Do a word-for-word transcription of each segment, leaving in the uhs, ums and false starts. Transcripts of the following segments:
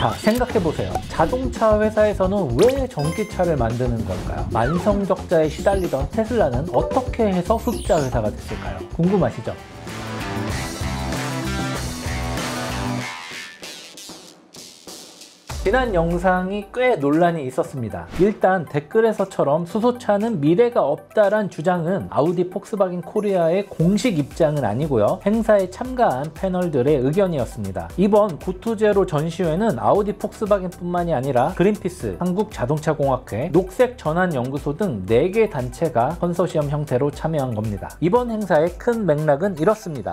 자, 생각해보세요. 자동차 회사에서는 왜 전기차를 만드는 걸까요? 만성적자에 시달리던 테슬라는 어떻게 해서 흑자 회사가 됐을까요? 궁금하시죠? 지난 영상이 꽤 논란이 있었습니다. 일단 댓글에서처럼 수소차는 미래가 없다란 주장은 아우디 폭스바겐 코리아의 공식 입장은 아니고요. 행사에 참가한 패널들의 의견이었습니다. 이번 고투제로 전시회는 아우디 폭스바겐 뿐만이 아니라 그린피스, 한국자동차공학회, 녹색전환연구소 등 네 개 단체가 컨소시엄 형태로 참여한 겁니다. 이번 행사의 큰 맥락은 이렇습니다.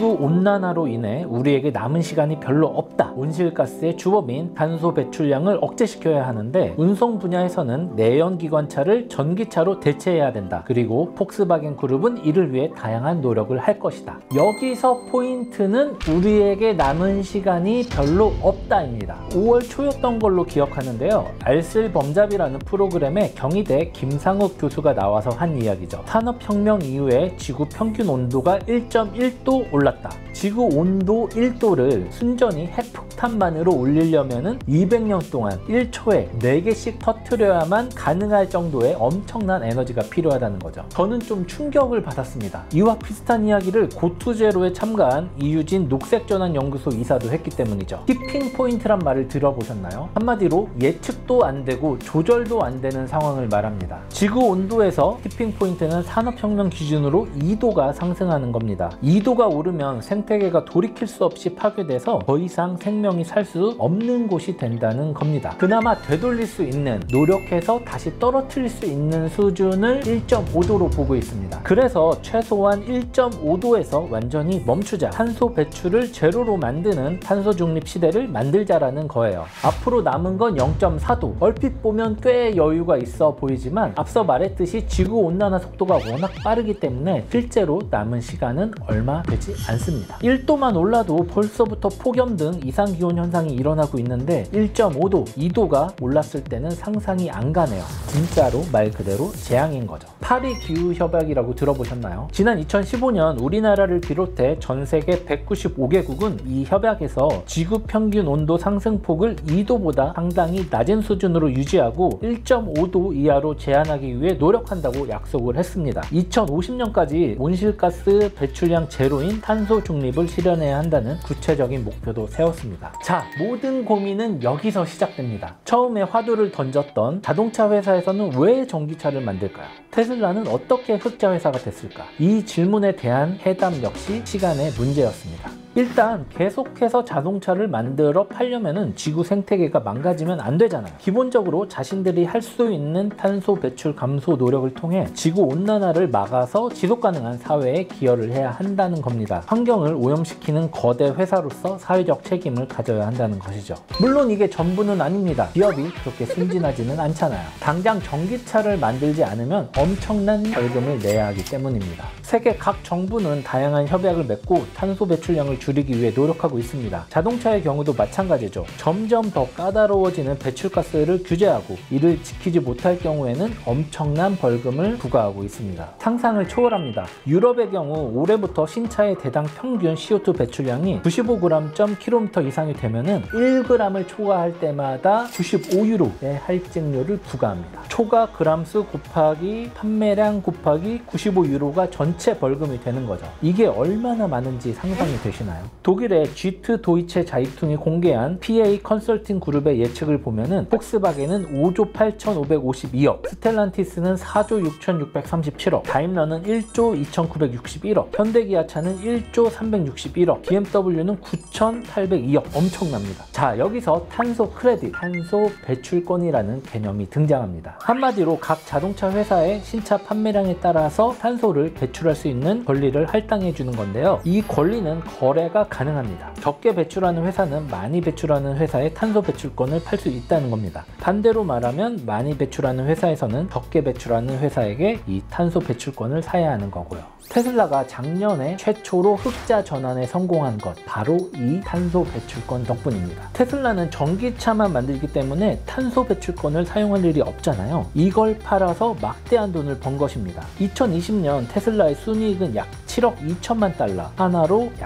지구온난화로 인해 우리에게 남은 시간이 별로 없다. 온실가스의 주범인 탄소 배출 배출량을 억제시켜야 하는데 운송 분야에서는 내연기관차를 전기차로 대체해야 된다. 그리고 폭스바겐 그룹은 이를 위해 다양한 노력을 할 것이다. 여기서 포인트는 우리에게 남은 시간이 별로 없다입니다. 오월 초였던 걸로 기억하는데요. 알쓸범잡이라는 프로그램에 경희대 김상욱 교수가 나와서 한 이야기죠. 산업혁명 이후에 지구 평균 온도가 일 점 일 도 올랐다. 지구 온도 일 도를 순전히 핵폭탄만으로 올리려면 이백 년 동안 일 초에 네 개씩 터뜨려야만 가능할 정도의 엄청난 에너지가 필요하다는 거죠. 저는 좀 충격을 받았습니다. 이와 비슷한 이야기를 고투제로에 참가한 이유진 녹색전환연구소 이사도 했기 때문이죠. 티핑 포인트란 말을 들어보셨나요? 한마디로 예측도 안 되고 조절도 안 되는 상황을 말합니다. 지구 온도에서 티핑 포인트는 산업혁명 기준으로 이 도가 상승하는 겁니다. 이 도가 오르면 생태계가 돌이킬 수 없이 파괴돼서 더 이상 생명이 살 수 없는 곳이 된다는 겁니다. 그나마 되돌릴 수 있는, 노력해서 다시 떨어뜨릴 수 있는 수준을 일 점 오 도로 보고 있습니다. 그래서 최소한 일 점 오 도에서 완전히 멈추자, 탄소 배출을 제로로 만드는 탄소 중립 시대를 만들자라는 거예요. 앞으로 남은 건 영 점 사 도. 얼핏 보면 꽤 여유가 있어 보이지만 앞서 말했듯이 지구 온난화 속도가 워낙 빠르기 때문에 실제로 남은 시간은 얼마 되지 않습니다. 일 도만 올라도 벌써부터 폭염 등 이상기온 현상이 일어나고 있는데 일 점 오 도, 이 도가 올랐을 때는 상상이 안 가네요. 진짜로 말 그대로 재앙인 거죠. 파리 기후협약이라고 들어보셨나요? 지난 이천십오 년 우리나라를 비롯해 전 세계 백구십오 개국은 이 협약에서 지구 평균 온도 상승폭을 이 도보다 상당히 낮은 수준으로 유지하고 일 점 오 도 이하로 제한하기 위해 노력한다고 약속을 했습니다. 이천오십 년까지 온실가스 배출량 제로인 탄소 중립을 실현해야 한다는 구체적인 목표도 세웠습니다. 자, 모든 고민은 여기서 시작됩니다. 처음에 화두를 던졌던 자동차 회사에서는 왜 전기차를 만들까요? 테슬라는 어떻게 흑자 회사가 됐을까? 이 질문에 대한 해답 역시 시간의 문제였습니다. 일단 계속해서 자동차를 만들어 팔려면 지구 생태계가 망가지면 안 되잖아요. 기본적으로 자신들이 할 수 있는 탄소 배출 감소 노력을 통해 지구 온난화를 막아서 지속 가능한 사회에 기여를 해야 한다는 겁니다. 환경을 오염시키는 거대 회사로서 사회적 책임을 가져야 한다는 것이죠. 물론 이게 전부는 아닙니다. 기업이 그렇게 순진하지는 않잖아요. 당장 전기차를 만들지 않으면 엄청난 벌금을 내야 하기 때문입니다. 세계 각 정부는 다양한 협약을 맺고 탄소 배출량을 줄이기 위해 노력하고 있습니다. 자동차의 경우도 마찬가지죠. 점점 더 까다로워지는 배출가스를 규제하고 이를 지키지 못할 경우에는 엄청난 벌금을 부과하고 있습니다. 상상을 초월합니다. 유럽의 경우 올해부터 신차의 대당 평균 씨 오 투 배출량이 구십오 그램 점 킬로미터 이상이 되면 일 그램을 초과할 때마다 구십오 유로의 할증료를 부과합니다. 초과 그램수 곱하기 판매량 곱하기 구십오 유로가 전체 벌금이 되는 거죠. 이게 얼마나 많은지 상상이 되시나요? 독일의 지트 도이체 자이퉁이 공개한 피에이 컨설팅 그룹의 예측을 보면은 폭스바겐은 오조 팔천오백오십이억, 스텔란티스는 사조 육천육백삼십칠억, 다임러는 일조 이천구백육십일억, 현대기아차는 일조 삼백육십일억, 비엠더블유는 구천팔백이억. 엄청납니다. 자, 여기서 탄소 크레딧, 탄소 배출권이라는 개념이 등장합니다. 한마디로 각 자동차 회사의 신차 판매량에 따라서 탄소를 배출할 수 있는 권리를 할당해 주는 건데요. 이 권리는 거래가 가능합니다. 적게 배출하는 회사는 많이 배출하는 회사의 탄소 배출권을 팔 수 있다는 겁니다. 반대로 말하면 많이 배출하는 회사에서는 적게 배출하는 회사에게 이 탄소 배출권을 사야 하는 거고요. 테슬라가 작년에 최초로 흑자 전환에 성공한 것, 바로 이 탄소 배출권 덕분입니다. 테슬라는 전기차만 만들기 때문에 탄소 배출권을 사용할 일이 없잖아요. 이걸 팔아서 막대한 돈을 번 것입니다. 이천이십 년 테슬라의 순이익은 약 칠억 이천만 달러, 하나로 약 팔천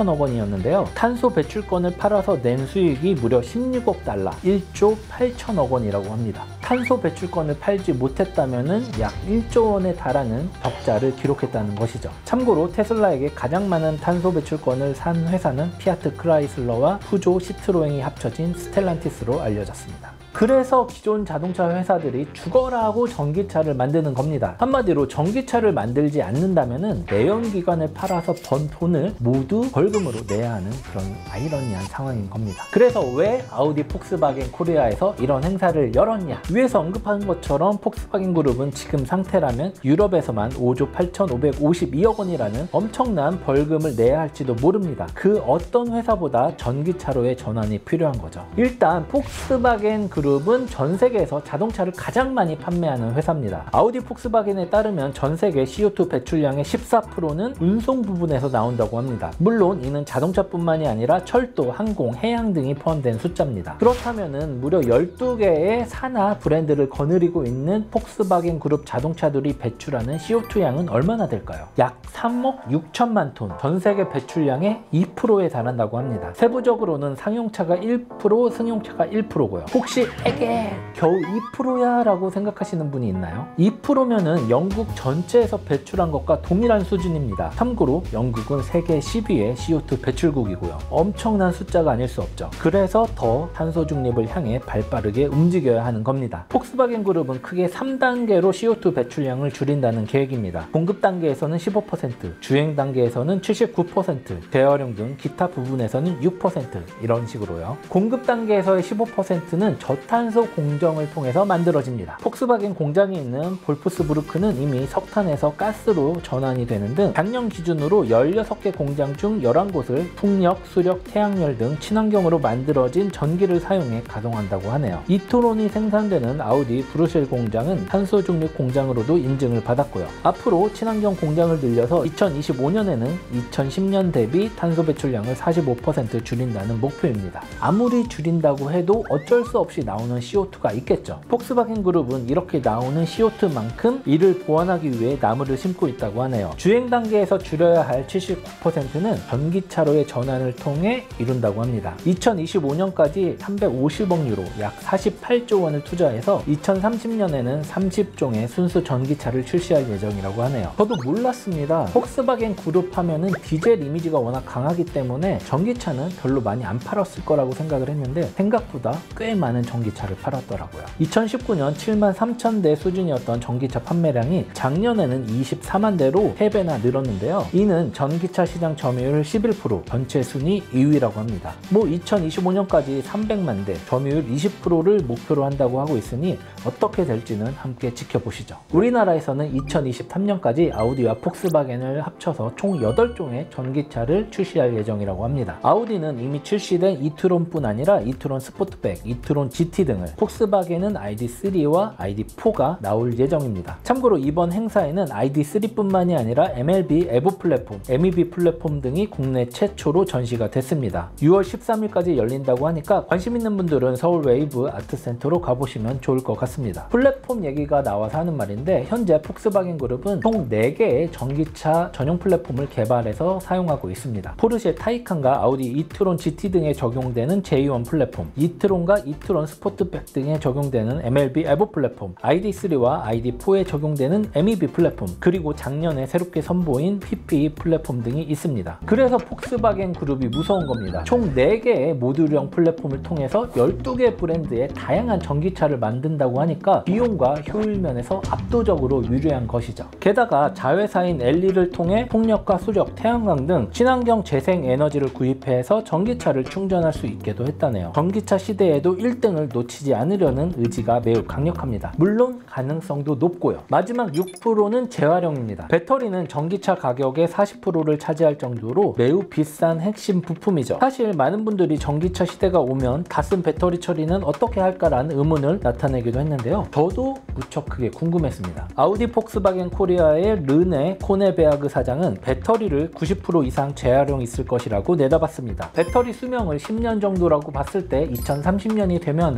팔천억 원이었는데요. 탄소 배출권을 팔아서 낸 수익이 무려 십육억 달러, 일조 팔천억 원이라고 합니다. 탄소 배출권을 팔지 못했다면 약 일조 원에 달하는 적자를 기록했다는 것이죠. 참고로 테슬라에게 가장 많은 탄소 배출권을 산 회사는 피아트 크라이슬러와 푸조 시트로행이 합쳐진 스텔란티스로 알려졌습니다. 그래서 기존 자동차 회사들이 죽어라 하고 전기차를 만드는 겁니다. 한마디로 전기차를 만들지 않는다면 내연기관을 팔아서 번 돈을 모두 벌금으로 내야 하는 그런 아이러니한 상황인 겁니다. 그래서 왜 아우디 폭스바겐 코리아에서 이런 행사를 열었냐? 위에서 언급한 것처럼 폭스바겐 그룹은 지금 상태라면 유럽에서만 오조 팔천오백오십이억 원이라는 엄청난 벌금을 내야 할지도 모릅니다. 그 어떤 회사보다 전기차로의 전환이 필요한 거죠. 일단 폭스바겐 그룹 그룹은 전 세계에서 자동차를 가장 많이 판매하는 회사입니다. 아우디 폭스바겐에 따르면 전 세계 씨오투 배출량의 십사 퍼센트는 운송 부분에서 나온다고 합니다. 물론 이는 자동차뿐만이 아니라 철도, 항공, 해양 등이 포함된 숫자입니다. 그렇다면 무려 열두 개의 산하 브랜드를 거느리고 있는 폭스바겐 그룹 자동차들이 배출하는 씨오투 양은 얼마나 될까요? 약 삼억 육천만 톤, 전 세계 배출량의 이 퍼센트에 달한다고 합니다. 세부적으로는 상용차가 일 퍼센트, 승용차가 일 퍼센트고요. 혹시 에게 겨우 이 퍼센트야 라고 생각하시는 분이 있나요? 이 퍼센트면은 영국 전체에서 배출한 것과 동일한 수준입니다. 참고로 영국은 세계 십 위의 씨오투 배출국이고요. 엄청난 숫자가 아닐 수 없죠. 그래서 더 탄소 중립을 향해 발빠르게 움직여야 하는 겁니다. 폭스바겐 그룹은 크게 삼 단계로 씨오투 배출량을 줄인다는 계획입니다. 공급 단계에서는 십오 퍼센트, 주행 단계에서는 칠십구 퍼센트, 재활용 등 기타 부분에서는 육 퍼센트 이런 식으로요. 공급 단계에서의 십오 퍼센트는 저탄소 공정을 통해서 만들어집니다. 폭스바겐 공장이 있는 볼프스부르크는 이미 석탄에서 가스로 전환이 되는 등 작년 기준으로 열여섯 개 공장 중 열한 곳을 풍력, 수력, 태양열 등 친환경으로 만들어진 전기를 사용해 가동한다고 하네요. 이트론이 생산되는 아우디 브루셀 공장은 탄소 중립 공장으로도 인증을 받았고요. 앞으로 친환경 공장을 늘려서 이천이십오 년에는 이천십 년 대비 탄소 배출량을 사십오 퍼센트 줄인다는 목표입니다. 아무리 줄인다고 해도 어쩔 수 없이 나오는 씨오투가 있겠죠. 폭스바겐 그룹은 이렇게 나오는 씨오투만큼 이를 보완하기 위해 나무를 심고 있다고 하네요. 주행 단계에서 줄여야 할 칠십구 퍼센트는 전기차로의 전환을 통해 이룬다고 합니다. 이천이십오 년까지 삼백오십억 유로, 약 사십팔조 원을 투자해서 이천삼십 년에는 삼십 종의 순수 전기차를 출시할 예정이라고 하네요. 저도 몰랐습니다. 폭스바겐 그룹 하면은 디젤 이미지가 워낙 강하기 때문에 전기차는 별로 많이 안 팔았을 거라고 생각을 했는데 생각보다 꽤 많은 전기차를 팔았더라고요. 이천십구 년 칠만 삼천 대 수준이었던 전기차 판매량이 작년에는 이십사만 대로 세 배나 늘었는데요. 이는 전기차 시장 점유율 십일 퍼센트, 전체 순위 이 위라고 합니다. 뭐 이천이십오 년까지 삼백만 대, 점유율 이십 퍼센트를 목표로 한다고 하고 있으니 어떻게 될지는 함께 지켜보시죠. 우리나라에서는 이천이십삼 년까지 아우디와 폭스바겐을 합쳐서 총 여덟 종의 전기차를 출시할 예정이라고 합니다. 아우디는 이미 출시된 이트론뿐 아니라 이트론 스포트백, 이트론 지티 등을, 폭스바겐은 아이디 쓰리와 아이디 포가 나올 예정입니다. 참고로 이번 행사에는 아이디 쓰리뿐만이 아니라 엠엘비 에보 플랫폼, 엠이비 플랫폼 등이 국내 최초로 전시가 됐습니다. 유월 십삼 일까지 열린다고 하니까 관심 있는 분들은 서울 웨이브 아트센터로 가보시면 좋을 것 같습니다. 플랫폼 얘기가 나와서 하는 말인데 현재 폭스바겐 그룹은 총 네 개의 전기차 전용 플랫폼을 개발해서 사용하고 있습니다. 포르쉐 타이칸과 아우디 이트론 지티 등에 적용되는 제이 원 플랫폼, 이트론과 이트론 스포트백 등에 적용되는 엠엘비 에보 플랫폼, 아이디 쓰리와 아이디 포에 적용되는 엠이비 플랫폼, 그리고 작년에 새롭게 선보인 피피이 플랫폼 등이 있습니다. 그래서 폭스바겐 그룹이 무서운 겁니다. 총 네 개의 모듈형 플랫폼을 통해서 열두 개 브랜드의 다양한 전기차를 만든다고 하니까 비용과 효율 면에서 압도적으로 유리한 것이죠. 게다가 자회사인 엘리를 통해 풍력과 수력, 태양광 등 친환경 재생 에너지를 구입해서 전기차를 충전할 수 있게도 했다네요. 전기차 시대에도 일 등을 놓치지 않으려는 의지가 매우 강력합니다. 물론 가능성도 높고요. 마지막 육 퍼센트는 재활용입니다. 배터리는 전기차 가격의 사십 퍼센트를 차지할 정도로 매우 비싼 핵심 부품이죠. 사실 많은 분들이 전기차 시대가 오면 다 쓴 배터리 처리는 어떻게 할까라는 의문을 나타내기도 했는데요. 저도 무척 크게 궁금했습니다. 아우디 폭스바겐 코리아의 르네 코네베아그 사장은 배터리를 구십 퍼센트 이상 재활용 있을 것이라고 내다봤습니다. 배터리 수명을 십 년 정도라고 봤을 때 이천삼십 년이 되면은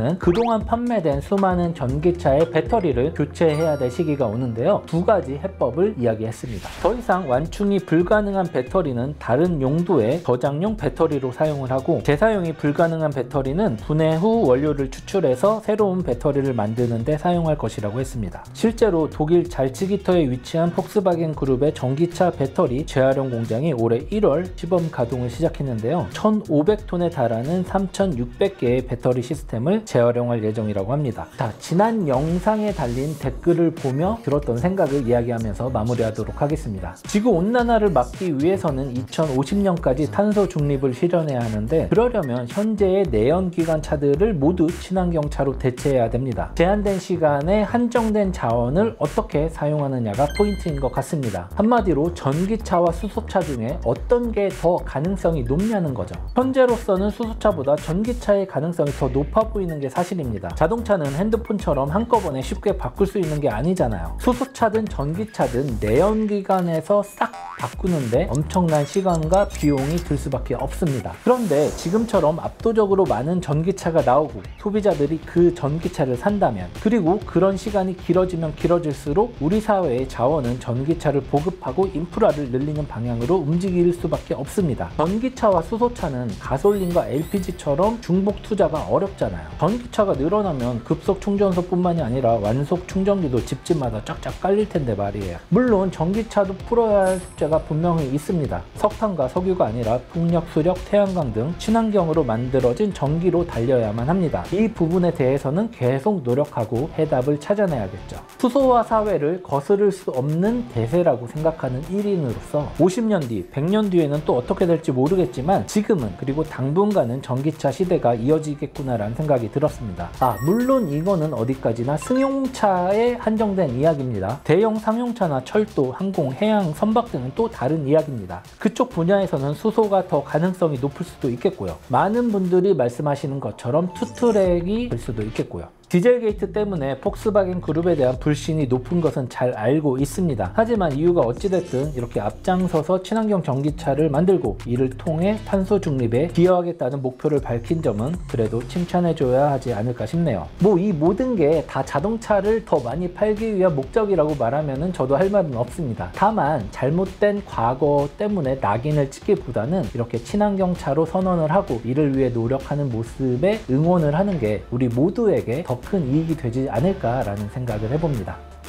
시기는 그동안 판매된 수많은 전기차의 배터리를 교체해야 될 시기가 오는데요. 두 가지 해법을 이야기했습니다. 더 이상 완충이 불가능한 배터리는 다른 용도의 저장용 배터리로 사용을 하고, 재사용이 불가능한 배터리는 분해 후 원료를 추출해서 새로운 배터리를 만드는 데 사용할 것이라고 했습니다. 실제로 독일 잘츠기터에 위치한 폭스바겐 그룹의 전기차 배터리 재활용 공장이 올해 일월 시범 가동을 시작했는데요. 천오백 톤에 달하는 삼천육백 개의 배터리 시스템을 재활용할 예정이라고 합니다. 자, 지난 영상에 달린 댓글을 보며 들었던 생각을 이야기하면서 마무리하도록 하겠습니다. 지구온난화를 막기 위해서는 이천오십 년까지 탄소 중립을 실현해야 하는데, 그러려면 현재의 내연기관 차들을 모두 친환경차로 대체해야 됩니다. 제한된 시간에 한정된 자원을 어떻게 사용하느냐가 포인트인 것 같습니다. 한마디로 전기차와 수소차 중에 어떤 게 더 가능성이 높냐는 거죠. 현재로서는 수소차보다 전기차의 가능성이 더 높아 보이는 게 사실입니다. 자동차는 핸드폰처럼 한꺼번에 쉽게 바꿀 수 있는 게 아니잖아요. 수소차든 전기차든 내연기관에서 싹 바꾸는데 엄청난 시간과 비용이 들 수밖에 없습니다. 그런데 지금처럼 압도적으로 많은 전기차가 나오고 소비자들이 그 전기차를 산다면, 그리고 그런 시간이 길어지면 길어질수록 우리 사회의 자원은 전기차를 보급하고 인프라를 늘리는 방향으로 움직일 수밖에 없습니다. 전기차와 수소차는 가솔린과 엘피지처럼 중복 투자가 어렵잖아요. 전기차가 늘어나면 급속 충전소뿐만이 아니라 완속 충전기도 집집마다 쫙쫙 깔릴 텐데 말이에요. 물론 전기차도 풀어야 할 숙제가 분명히 있습니다. 석탄과 석유가 아니라 풍력, 수력, 태양광 등 친환경으로 만들어진 전기로 달려야만 합니다. 이 부분에 대해서는 계속 노력하고 해답을 찾아내야겠죠. 수소화 사회를 거스를 수 없는 대세라고 생각하는 일 인으로서 오십 년 뒤, 백 년 뒤에는 또 어떻게 될지 모르겠지만 지금은, 그리고 당분간은 전기차 시대가 이어지겠구나라는 생각이 들었습니다. 아, 물론 이거는 어디까지나 승용차에 한정된 이야기입니다. 대형 상용차나 철도, 항공, 해양, 선박 등은 또 다른 이야기입니다. 그쪽 분야에서는 수소가 더 가능성이 높을 수도 있겠고요. 많은 분들이 말씀하시는 것처럼 투트랙이 될 수도 있겠고요. 디젤 게이트 때문에 폭스바겐 그룹에 대한 불신이 높은 것은 잘 알고 있습니다. 하지만 이유가 어찌됐든 이렇게 앞장서서 친환경 전기차를 만들고 이를 통해 탄소 중립에 기여하겠다는 목표를 밝힌 점은 그래도 칭찬해줘야 하지 않을까 싶네요. 뭐 이 모든 게 다 자동차를 더 많이 팔기 위한 목적이라고 말하면 저도 할 말은 없습니다. 다만 잘못된 과거 때문에 낙인을 찍기보다는 이렇게 친환경차로 선언을 하고 이를 위해 노력하는 모습에 응원을 하는 게 우리 모두에게 더 큰 이익이 되지 않을까라는 생각을 해봅니다.